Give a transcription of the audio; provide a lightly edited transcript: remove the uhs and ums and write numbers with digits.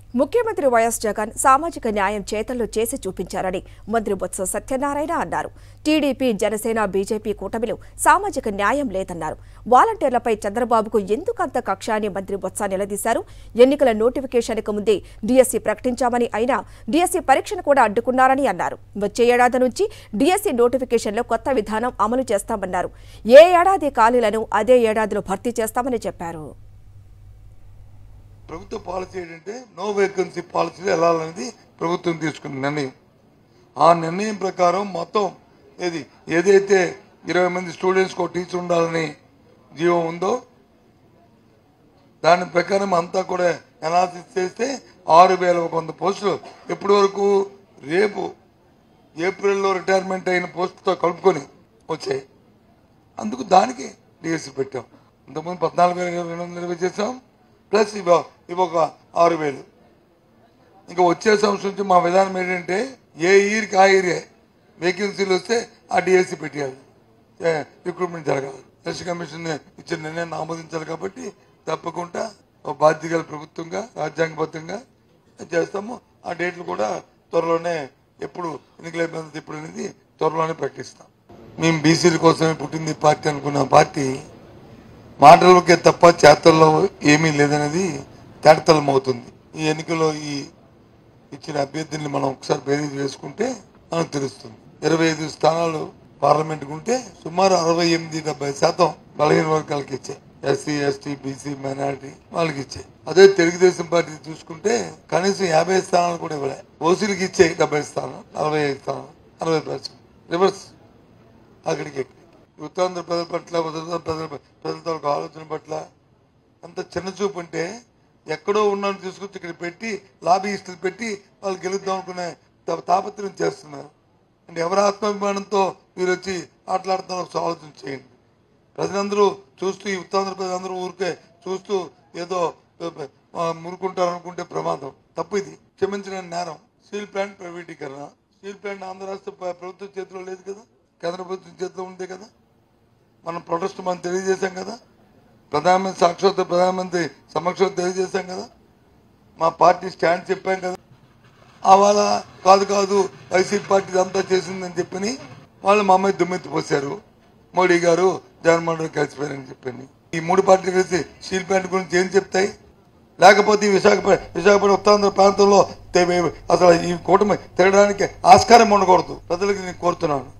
ముఖ్యమంత్రి వైఎస్ జగన్ సామాజిక న్యాయం చేతల్లో చేసి చూపించారని మంత్రి బొత్స సత్యనారాయణ అన్నారు. టీడీపీ, జనసేన, బీజేపీ కూటమిలో సామాజిక న్యాయం లేదన్నారు. వాలంటీర్లపై చంద్రబాబుకు ఎందుకంత కక్ష అని మంత్రి బొత్స నిలదీశారు. ఎన్నికల నోటిఫికేషన్కు ముందే డీఎస్సీ ప్రకటించామని, అయినా డీఎస్సీ పరీక్షను కూడా అడ్డుకున్నారని అన్నారు. వచ్చే ఏడాది నుంచి డీఎస్సీ నోటిఫికేషన్లో కొత్త విధానం అమలు చేస్తామన్నారు. ఏ ఏడాది ఖాళీలను అదే ఏడాదిలో భర్తీ చేస్తామని చెప్పారు. ప్రభుత్వ పాలసీ ఏంటంటే నో వేకెన్సీ పాలసీ వెళ్ళాలనేది ప్రభుత్వం తీసుకున్న నిర్ణయం. ఆ నిర్ణయం ప్రకారం మొత్తం ఏదైతే 20 మంది స్టూడెంట్స్కి ఒక టీచర్ ఉండాలని జీవో ఉందో దాని ప్రకారం అంతా కూడా అనాలిసిస్ చేస్తే 6,100 పోస్టులు ఇప్పటి వరకు రేపు ఏప్రిల్లో రిటైర్మెంట్ అయిన పోస్టుతో కలుపుకొని వచ్చాయి. అందుకు దానికి డిఎస్సి పెట్టాం. ఇంతకుముందు 14,220 చేసాం, ప్లస్ ఇవి ఒక 6,000. ఇంకా వచ్చే సంవత్సరం నుంచి మా విధానం ఏంటంటే ఏ ఇయర్కి ఆ ఇయరే వేకెన్సీలు వస్తే ఆ డిఎస్సి పెట్టేయాలి, రిక్రూట్మెంట్ జరగాలి. ఎలక్షన్ కమిషన్ ఇచ్చిన నిర్ణయాన్ని ఆమోదించాలి. కాబట్టి తప్పకుండా బాధ్యత గల ప్రభుత్వంగా రాజ్యాంగబద్ధంగా చేస్తాము. ఆ డేట్లు కూడా త్వరలోనే ఎప్పుడు ఎన్నికల ఇప్పుడు అనేది త్వరలోనే ప్రకటిస్తాం. మేము బీసీల కోసమే పుట్టింది పార్టీ అనుకున్న పార్టీ మాటలకే తప్ప చేతల్లో ఏమీ లేదనేది తేటతెల్లమవుతుంది. ఈ ఎన్నికల్లో ఈ ఇచ్చిన అభ్యర్థుల్ని మనం ఒకసారి బేరీజ్ వేసుకుంటే మనకు తెలుస్తుంది. 25 స్థానాలు పార్లమెంట్కి ఉంటే సుమారు 68-70% బలహీన వర్గాలకు ఇచ్చాయి. ఎస్సీ, ఎస్టీ, బీసీ, మైనారిటీ వాళ్ళకి ఇచ్చాయి. అదే తెలుగుదేశం పార్టీ చూసుకుంటే కనీసం 50 స్థానాలు కూడా ఇవ్వలే. ఓసీలకి ఇచ్చాయి 70 స్థానాలు, 45 స్థానాలు, 60%. రివర్స్ అక్కడికి ఉత్తరాంధ్ర ప్రజల పట్ల, ప్రజల ఆలోచన పట్ల అంత చిన్న చూపు అంటే ఎక్కడో ఉన్నాను తీసుకొచ్చి ఇక్కడ పెట్టి లాబీయిస్టులు పెట్టి వాళ్ళు గెలుద్దాం అనుకునే తాపత్రయం చేస్తున్నారు. అంటే ఎవరి ఆత్మాభిమానంతో మీరు వచ్చి ఆటలాడుతున్నారో ఆలోచన చేయండి. ప్రజలందరూ చూస్తూ, ఈ ఉత్తరాంధ్ర ప్రజలందరూ ఊరికే చూస్తూ ఏదో మురుకుంటారు అనుకుంటే ప్రమాదం. తప్పు. ఇది క్షమించిన నేరం. స్టీల్ ప్లాంట్ ప్రైవేటీకరణ. స్టీల్ ప్లాంట్ ఆంధ్ర రాష్ట్ర ప్రభుత్వం చేతిలో లేదు కదా, కేంద్ర ప్రభుత్వం చేతిలో ఉందే కదా. మనం ప్రొటెస్ట్ మనం తెలియజేశాం కదా, ప్రధానమంత్రి సాక్షాత్ ప్రధానమంత్రి సమక్షంలో తెలియజేశాం కదా, మా పార్టీ స్టాండ్ చెప్పాం కదా. వాళ్ళ కాదు వైసీపీ పార్టీ అంతా చేసిందని చెప్పని వాళ్ళు మా అమ్మాయి దుమ్మెత్తిపోశారు. మోడీ గారు, జగన్మోహన్ రెడ్డి కలిసిపోయారని చెప్పని ఈ 3 పార్టీలు కలిసి స్టీల్ ప్లాంట్ గురించి ఏం చెప్తాయి? లేకపోతే విశాఖపట్నం ఉత్తరాంధ్ర ప్రాంతంలో అసలు ఈ కూటమి తిరగడానికి ఆస్కారం ఉండకూడదు. ప్రజలకు నేను కోరుతున్నాను.